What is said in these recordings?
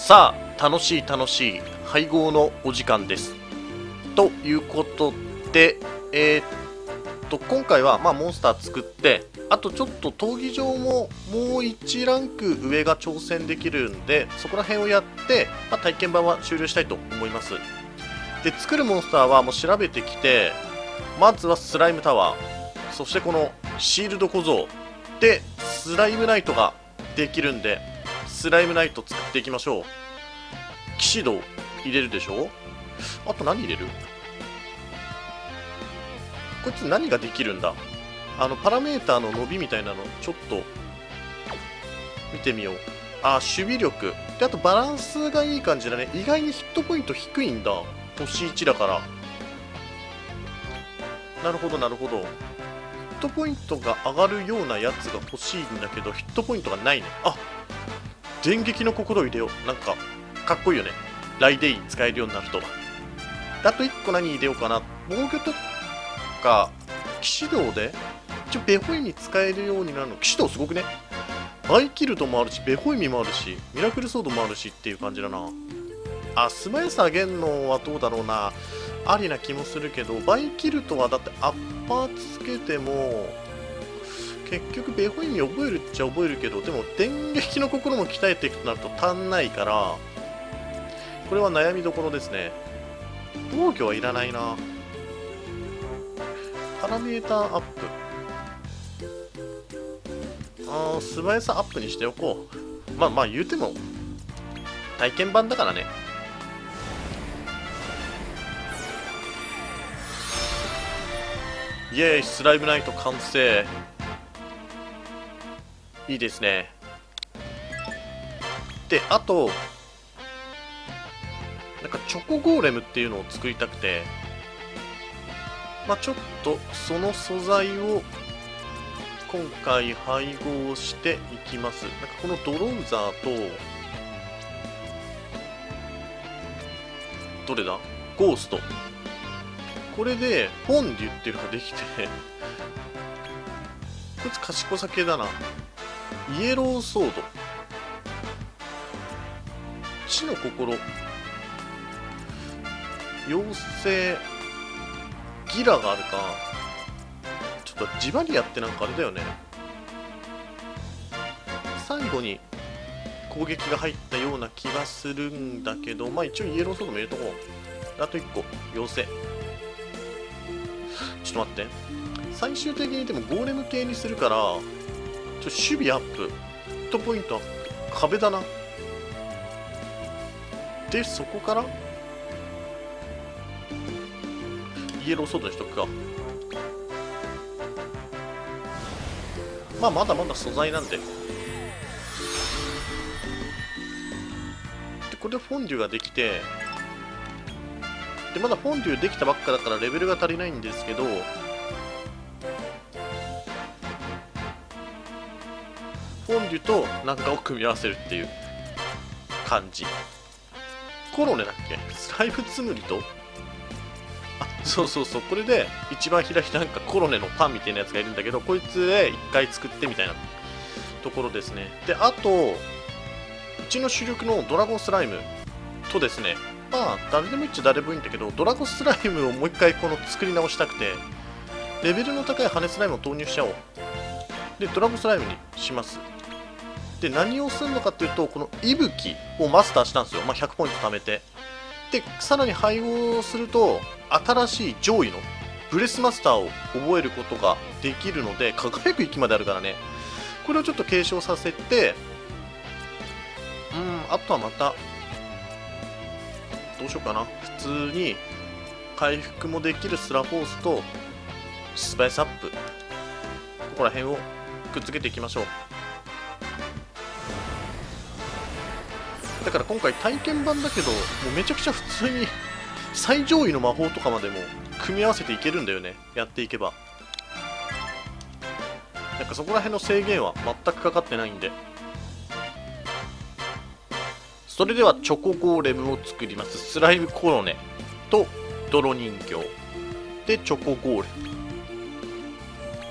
さあ、楽しい楽しい配合のお時間です。ということで、今回は、モンスター作って、あとちょっと闘技場ももう1ランク上が挑戦できるんで、そこら辺をやって、体験版は終了したいと思います。で、作るモンスターはもう調べてきて、まずはスライムタワー、そしてこのシールド小僧で、スライムナイトができるんで、スライムナイト作っていきましょう。騎士道入れるでしょ。あと何入れる？こいつ何ができるんだ？パラメーターの伸びみたいなのちょっと見てみよう。守備力で、あとバランスがいい感じだね。意外にヒットポイント低いんだ、星1だから。なるほどなるほど。ヒットポイントが上がるようなやつが欲しいんだけど、ヒットポイントがないね。電撃の心を入れよう。なんかかっこいいよね、ライデイン使えるようになると。あと1個何入れようかな。防御とか騎士道で一応ベホイミ使えるようになるの。騎士道すごくね。バイキルトもあるし、ベホイミもあるし、ミラクルソードもあるしっていう感じだな。素早さ上げるのはどうだろうな。ありな気もするけど、バイキルトはだってアッパーつけても結局ベホイミ覚えるっちゃ覚えるけど、でも電撃の心も鍛えていくとなると足んないから、これは悩みどころですね。防御はいらないな。パラメーターアップ、素早さアップにしておこう。言うても体験版だからね。イエーイ、スライムナイト完成。いいですね。で、あとなんかチョコゴーレムっていうのを作りたくて、ちょっとその素材を今回配合していきます。なんかこのドローザーと、どれだ？ゴースト。これでフォンデュっていうのができてこいつ賢さ系だな。イエローソード、地の心、妖精、ギラがあるか。ちょっとジバリアってなんかあれだよね。最後に攻撃が入ったような気がするんだけど、一応イエローソードも入れとこう。あと1個、妖精。ちょっと待って。最終的にでもゴーレム系にするから、守備アップ、ヒットポイントアップ、壁だな。で、そこからイエローソードにしとくか。まだまだ素材なんで。で、これでフォンデュができて、で、まだフォンデュできたばっかだからレベルが足りないんですけど、フォンデュとなんかを組み合わせるっていう感じ。コロネだっけ？スライムツムリと、そうそうそう、これで一番左なんかコロネのパンみたいなやつがいるんだけど、こいつで一回作ってみたいなところですね。で、あとうちの主力のドラゴンスライムとですね、誰でもいいっちゃ誰でもいいんだけど、ドラゴンスライムをもう一回作り直したくて、レベルの高い羽スライムを投入しちゃおう。で、ドラゴンスライムにします。で、何をするのかっていうと、この息吹をマスターしたんですよ。100ポイント貯めて。で、さらに配合すると、新しい上位のブレスマスターを覚えることができるので、輝く域まであるからね。これをちょっと継承させて、あとはまた、どうしようかな。普通に回復もできるスラフォースとスパイスアップ、ここら辺をくっつけていきましょう。だから今回体験版だけど、もうめちゃくちゃ普通に最上位の魔法とかまでも組み合わせていけるんだよね、やっていけば。なんかそこら辺の制限は全くかかってないんで。それではチョコゴーレムを作ります。スライムコロネと泥人形でチョコゴーレム、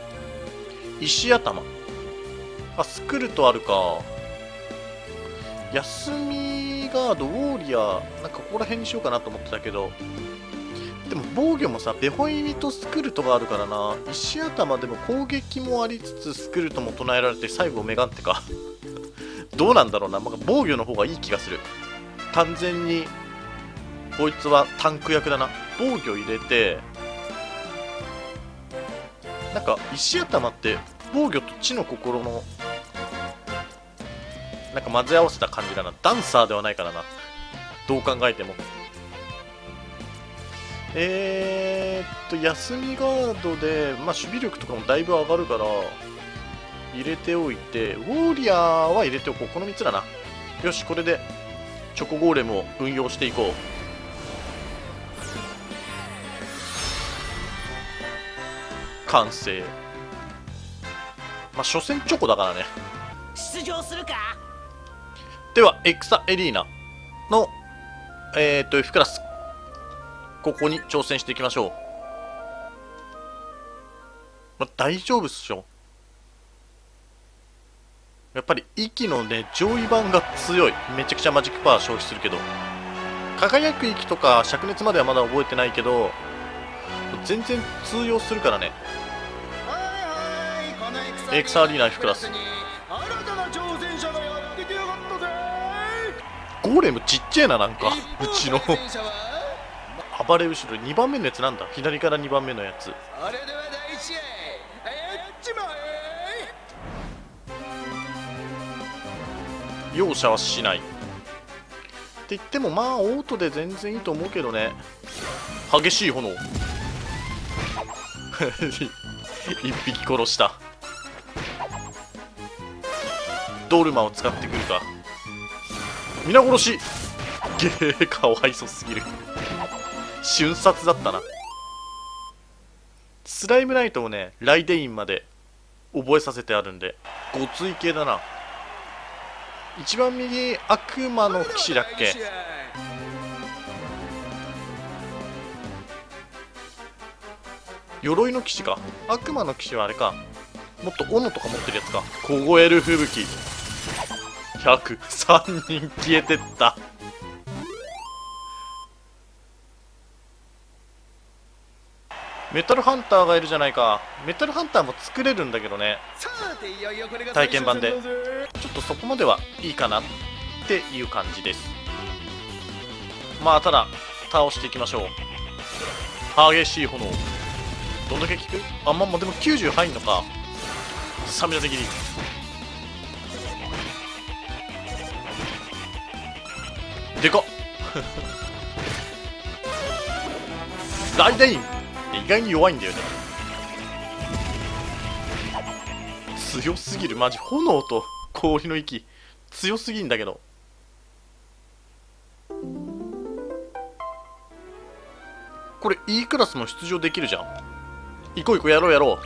石頭、スクルトあるか。 休みガード、ウォーリアー、なんかここら辺にしようかなと思ってたけど、でも防御もさ、ベホイミとスクルトがあるからな。石頭でも攻撃もありつつ、スクルトも唱えられて、最後メガンテか。どうなんだろうな、なんか防御の方がいい気がする。完全に、こいつはタンク役だな。防御入れて、なんか石頭って防御と知の心のなんか混ぜ合わせた感じだな。ダンサーではないからな、どう考えても。休みガードで、まあ、守備力とかもだいぶ上がるから入れておいて、ウォーリアーは入れておこう。この3つだな。よし、これでチョコゴーレムを運用していこう。完成。まあ所詮チョコだからね。 出場するか。 ではエクサエリーナのF クラス、ここに挑戦していきましょう。まあ、大丈夫っしょ。やっぱり息のね上位版が強い。めちゃくちゃマジックパワー消費するけど、輝く息とか灼熱まではまだ覚えてないけど全然通用するからね。エクサアリーナ F クラス。ゴーレムちっちゃいな、なんかうちの暴れ後ろ2番目のやつなんだ。左から2番目のやつ。容赦はしないって言っても、まあオートで全然いいと思うけどね。激しい炎一匹殺した。ドルマを使ってくるか。皆殺し。ゲー、かわいそすぎる。瞬殺だったな。スライムナイトもねライデインまで覚えさせてあるんでごつい系だな。一番右悪魔の騎士だっけ。鎧の騎士か。悪魔の騎士はあれか、もっと斧とか持ってるやつか。凍える吹雪。103人消えてった。メタルハンターがいるじゃないか。メタルハンターも作れるんだけどね、体験版で。ちょっとそこまではいいかなっていう感じです。まあただ倒していきましょう。激しい炎どんだけ効く。あ、まあでも90入んのか。サミラ的にでかっライデイン意外に弱いんだよね。強すぎるマジ。炎と氷の息強すぎんだけど。これ E クラスも出場できるじゃん。行こう行こう、やろうやろう。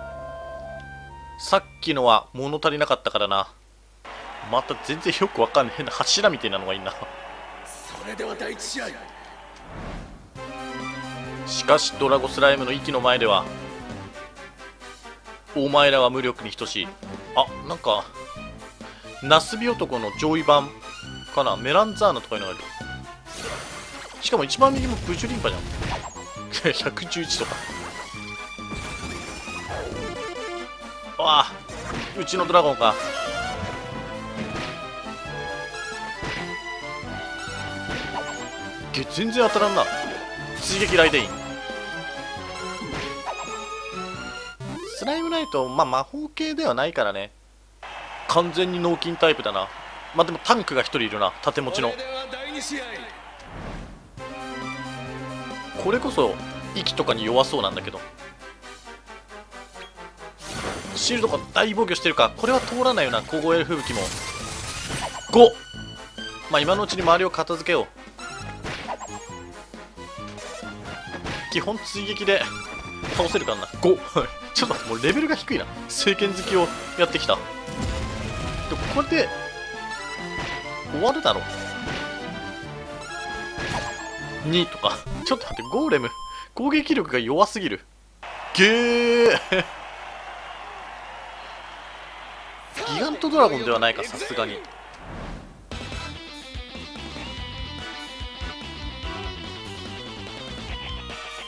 さっきのは物足りなかったからな。また全然よくわかんない変な柱みたいなのがいいな。 それでは第一試合。 しかしドラゴスライムの息の前ではお前らは無力に等しい。あ、なんかナスビ男の上位版かな。メランザーナとかいうのがいる。しかも一番右もブジュリンパじゃん111とか。わあ、うちのドラゴンか。全然当たらんな。追撃ライデイン。スライムナイト、まあ魔法系ではないからね。完全に脳筋タイプだな。まあでもタンクが1人いるな、盾持ちの。これこそ息とかに弱そうなんだけど。シールドが大防御してるか。これは通らないよな。凍える吹雪も5。まあ今のうちに周りを片付けよう。基本追撃で倒せるからな。5 ちょっと待って、もうレベルが低いな。聖剣好きをやってきた。でもこれで終わるだろう。2とか。ちょっと待って、ゴーレム攻撃力が弱すぎる。ゲーギガントドラゴンではないか、さすがに。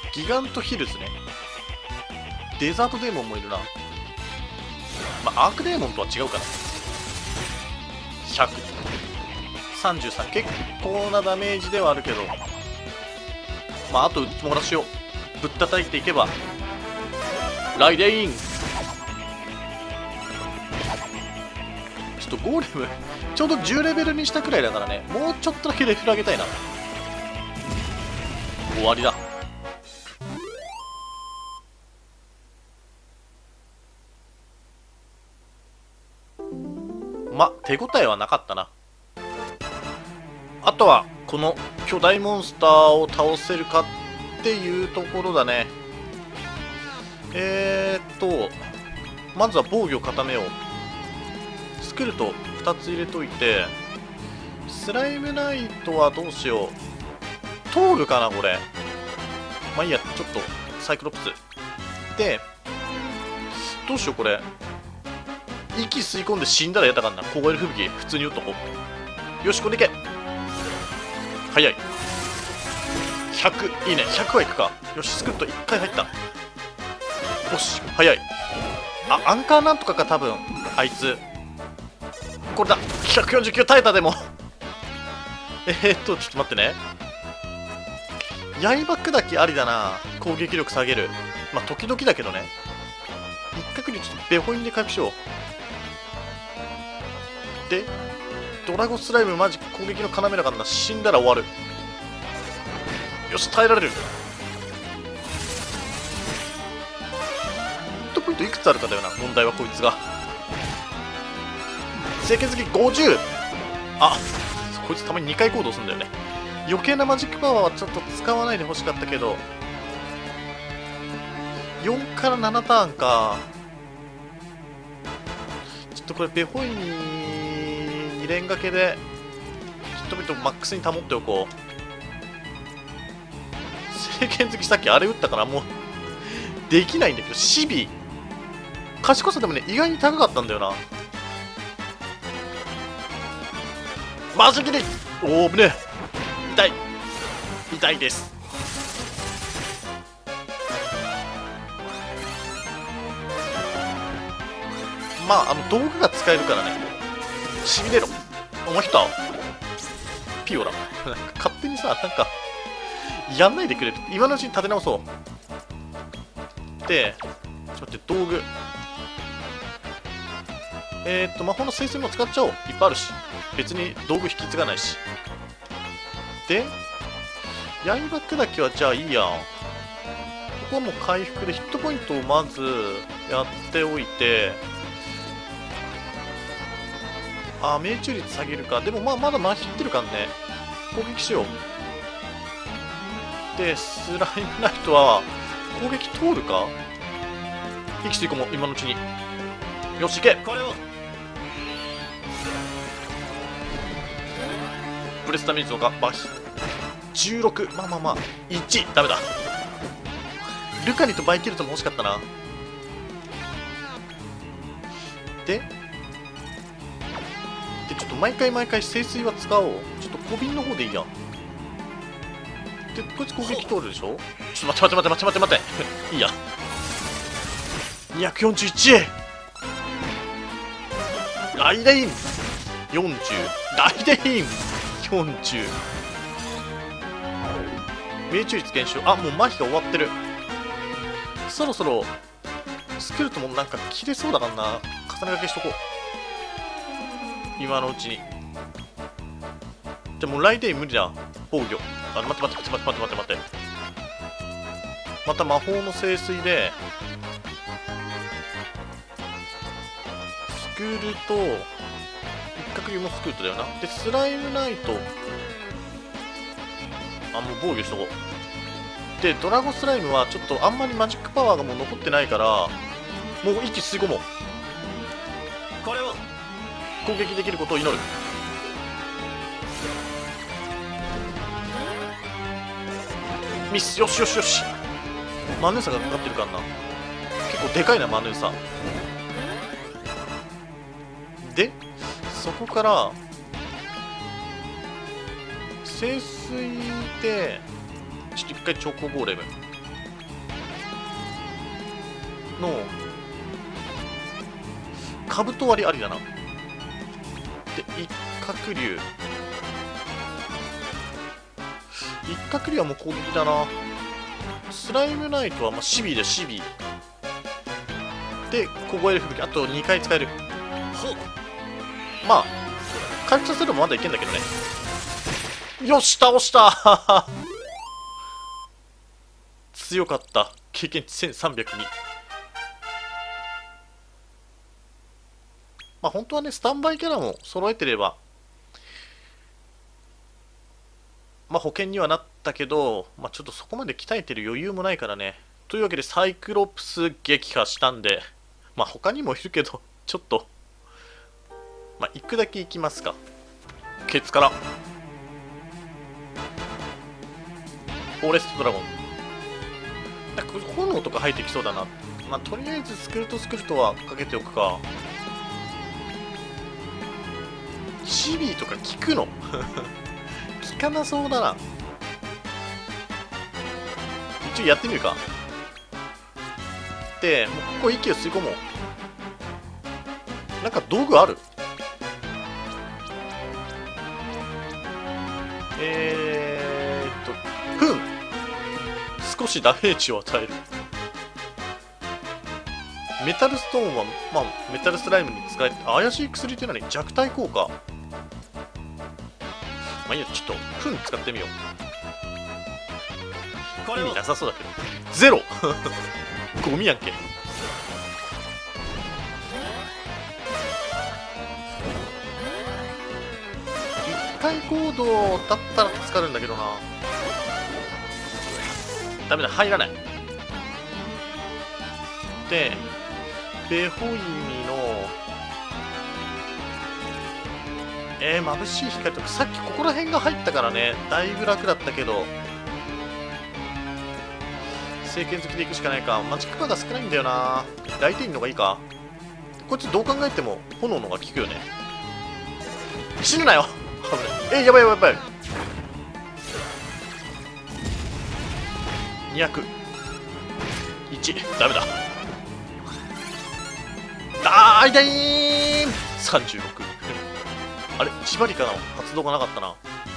ギガントヒルズね。デザートデーモンもいるな。まあ、アークデーモンとは違うかな。133、結構なダメージではあるけど、まああと打ち漏らしをぶったたいていけば。ライデイン、ちょっとゴーレムちょうど10レベルにしたくらいだからね、もうちょっとだけレベル上げたいな。終わりだ。ま、手応えはなかったな。あとはこの巨大モンスターを倒せるかっていうところだね。まずは防御固めよう。スクルト2つ入れといて、スライムナイトはどうしよう。通るかなこれ。まあいいや、ちょっとサイクロプスでどうしよう。これ息吸い込んで死んだらやったかんな。凍える吹雪普通に打っとこう。よし、これいけ。早い。100いいね。100はいくか。よし、スクッと1回入った。よし、早い。あ、アンカーなんとかか多分あいつ。これだ。149耐えた。でもちょっと待ってね。刃砕きありだな。攻撃力下げる。まあ時々だけどね。一角にちょっとベホインで回復しよう。でドラゴスライムマジ攻撃の要だからな。死んだら終わる。よし、耐えられる。ヒットポイントいくつあるかだよな、問題は。こいつが清潔技50。あ、こいつたまに2回行動するんだよね。余計なマジックパワーはちょっと使わないでほしかったけど、4から7ターンか。ちょっとこれベホイに2連掛けでヒットポイントマックスに保っておこう。聖剣好きさっきあれ打ったからもうできないんだけど、シビ賢さでもね意外に高かったんだよな。マジギリ。おお、ぶねえ。痛い痛いです。まあ道具が使えるからね。しびれろ。お前来たピオラ勝手にさ、なんかやんないでくれる。今のうちに立て直そう。でちょっと待って、道具魔法の聖水も使っちゃおう。いっぱいあるし、別に道具引き継がないし。で刃砕きはじゃあいいや。ここはもう回復でヒットポイントをまずやっておいて、あ、命中率下げるか。でもまあまだまひってるからね。攻撃しよう。でスライムナイトは攻撃通るか。息吸い込もう今のうちに。よし、いけ。これをプレスダメージとかバヒ16。まあまあまあ1。ダメだ。ルカニとバイケルトも欲しかったな。でちょっと毎回聖水は使おう。ちょっと小瓶の方でいいや。でこいつ攻撃通るでしょ。ちょっと待っていいや。241。ライデイン40。ライデイン40。命中率減少。あ、もう麻痺が終わってる。そろそろスクルトもなんか切れそうだからな。重ね掛けしとこう今のうちに。でもライデイン無理だ。防御。あ、待って。また魔法の聖水でスクールと一角流もスクールだよな。でスライムナイト、あ、もう防御しとこう。でドラゴスライムはちょっとあんまりマジックパワーがもう残ってないから、もう息吸い込もう。これを攻撃できることを祈る。ミス。よし。マヌーサがかかってるからな。結構でかいなマヌーサで、そこから聖水でちょっと一回超高ゴーレムの兜割りありだな。で一角竜、一角竜はもう攻撃だな。スライムナイトはまあシビーでシビーで凍える吹雪、あと2回使える。まあ回復させればまだいけんだけどね。よし倒した強かった。経験値1302。まあ本当はねスタンバイキャラも揃えてればまあ保険にはなったけど、まあちょっとそこまで鍛えてる余裕もないからね。というわけでサイクロプス撃破したんで、まあ他にもいるけどちょっとまあ行くだけ行きますか。ケツからフォーレストドラゴン、なんか炎とか入ってきそうだな。まあとりあえずスクルトはかけておくか。シビーとか効くの効かなそうだな。一応やってみるか。でもうここ息を吸い込もう。なんか道具ある？フン、少しダメージを与える。メタルストーンは、まあ、メタルスライムに使えて、怪しい薬って何？弱体効果。まあいいや、ちょっとフン使ってみよう。意味なさそうだけど。ゼロゴミやんけ。一回行動だったら助かるんだけどな。ダメだ、入らない。でベホイミの眩しい光とかさっきここら辺が入ったからね、だいぶ楽だったけど、聖剣好きでいくしかないか。マジックパが少ないんだよな。ライテインのがいいか。こいつどう考えても炎のが効くよね。死ぬなよ危ない。やばいやばいやばい。201ダメだ。あー痛いー。36あれジバリカの発動がなかったな。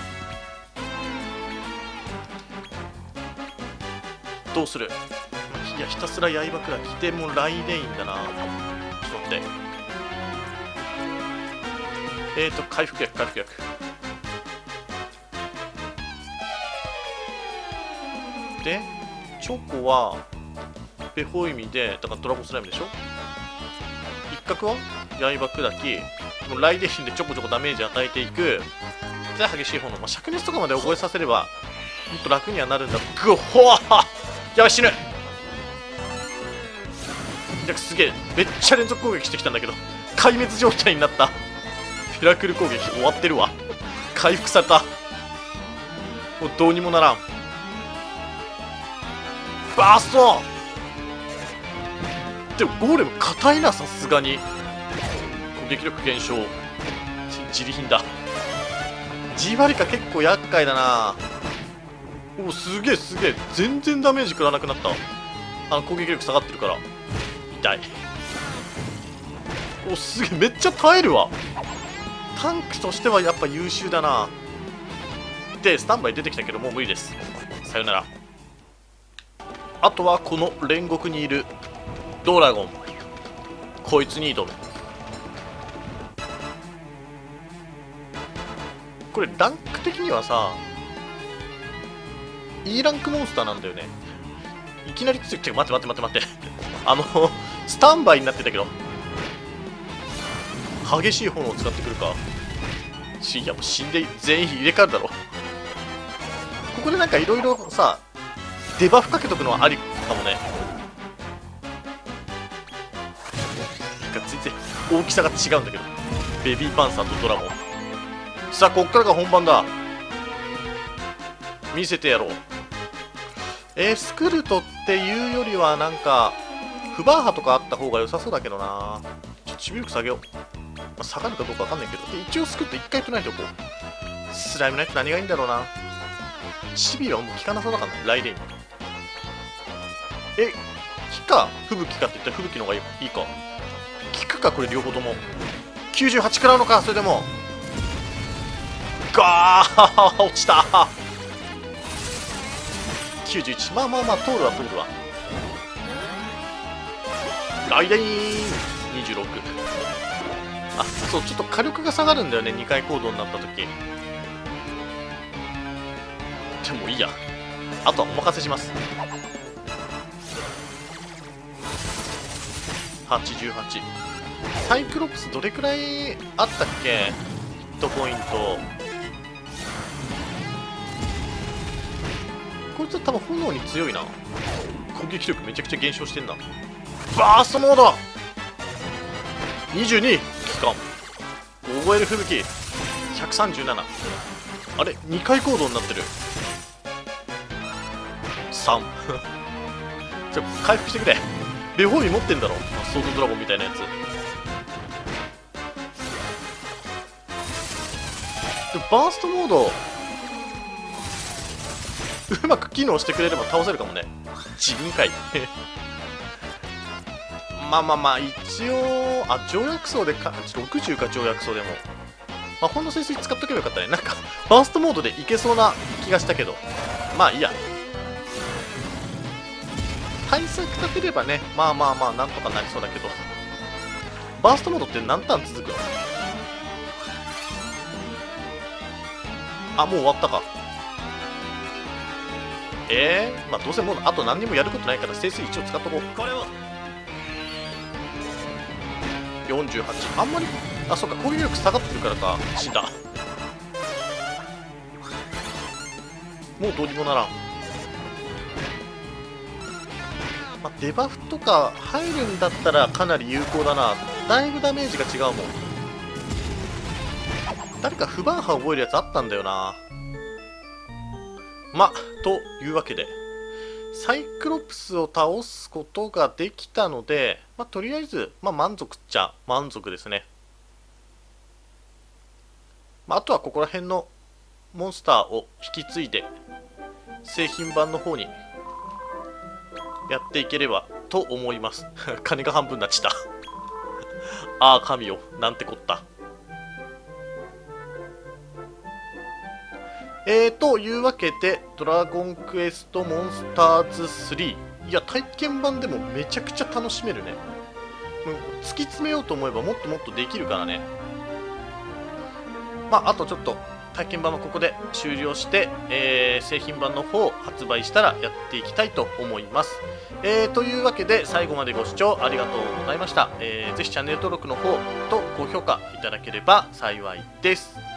どうする？いやひたすら刃くらい来てもライデインだな。ちょっと待って。回復薬回復薬で、チョコはベホイミで、だからドラゴンスライムでしょ。一角は刃砕き、もうライデーンでちょこちょこダメージ与えていく。で激しい炎、まあ、灼熱とかまで覚えさせればもっと楽にはなるんだ。グッホワーやばい死ぬ。すげえめっちゃ連続攻撃してきたんだけど壊滅状態になった。ミラクル攻撃終わってるわ。回復された。もうどうにもならん。バースト。でもゴーレム硬いな、さすがに。攻撃力減少。自利品だ。ジーバリカ結構厄介だな。おおすげえすげえ、全然ダメージ食らわなくなった。攻撃力下がってるから痛い。おすげえめっちゃ耐えるわ。タンクとしてはやっぱ優秀だな。でスタンバイ出てきたけどもう無理です。さよなら。あとはこの煉獄にいるドラゴン、こいつに挑む。これランク的にはさ E ランクモンスターなんだよね。いきなり強くて、待ってスタンバイになってたけど激しい炎を使ってくるか。いやもう死んで全員入れ替わるだろ。ここでなんかいろいろさデバフかけとくのはありかもね。なんか全然大きさが違うんだけど、ベビーパンサーとドラゴン。さあこっからが本番だ。見せてやろう。スクルトっていうよりはなんかフバーハとかあった方が良さそうだけどな。ちょっと守備力下げよう。まあ、下がるかどうかわかんないけど、で一応スクルト1回唱えておこう。スライムナイト何がいいんだろうな。シビラはもう効かなそうだからな。ライデイン効か吹雪かって言ったら吹雪の方がいいか。効くかこれ両方とも。98食らうのか。それでもガー落ちた。91、まあまあまあ通るわ通るわ。ライデイン26。あ、そう、ちょっと火力が下がるんだよね、2回行動になった時。でもいいや、あとはお任せします。88。サイクロプスどれくらいあったっけ、ヒットポイント。こいつは多分炎に強いな。攻撃力めちゃくちゃ減少してんな。バーストモード22、期間覚える吹雪137。あれ2回行動になってる。3 回復してくれ。ベホーミ持ってんだろ、ソードドラゴンみたいなやつ。でバーストモードうまく機能してくれれば倒せるかもね。自分かいまあまあまあ、一応条約層でか60か。条約層でも魔法の潜水使っとけばよかったね。なんかバーストモードでいけそうな気がしたけど、まあいいや。対策立てればね、まあまあまあなんとかなりそうだけど。バーストモードって何ターン続くの？あ、もう終わったか。まあどうせもうあと何にもやることないから整水一応使っとこう。これを48。あんまり、あ、そうか、攻撃力下がってるからか。死んだ。もうどうにもならん。まあ、デバフとか入るんだったらかなり有効だな。だいぶダメージが違うもん。誰か不番派覚えるやつあったんだよな。まあというわけでサイクロプスを倒すことができたので、まあ、とりあえず、まあ、満足っちゃ満足ですね。まあ、あとはここら辺のモンスターを引き継いで製品版の方にやっていければと思います金が半分になっちゃったああ神よ、なんてこった。というわけで、ドラゴンクエストモンスターズ3。いや、体験版でもめちゃくちゃ楽しめるね。突き詰めようと思えばもっともっとできるからね。まあ、あとちょっと体験版はここで終了して、製品版の方を発売したらやっていきたいと思います。というわけで、最後までご視聴ありがとうございました。ぜひチャンネル登録の方と高評価いただければ幸いです。